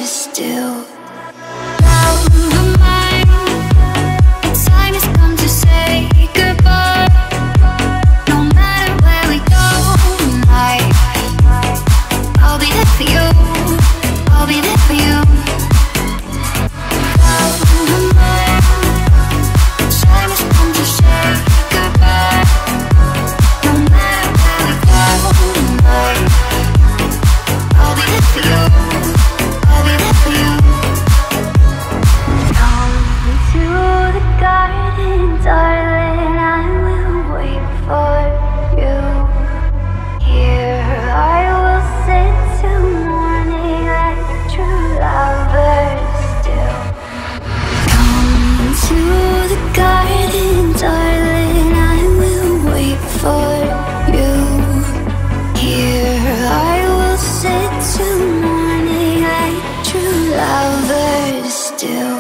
still. Love of mine, time has come to say goodbye. No matter where we go tonight, I'll be there for you, I'll be there for you. Love of mine, time has come to say goodbye. No matter where we go tonight, I'll be there for you, I'll be there for you. Come to the garden, darling, I will wait for you. Here I will sit till morning like true lovers still. Come to the garden, darling, I will wait for you. Here I will sit till morning like true lovers still.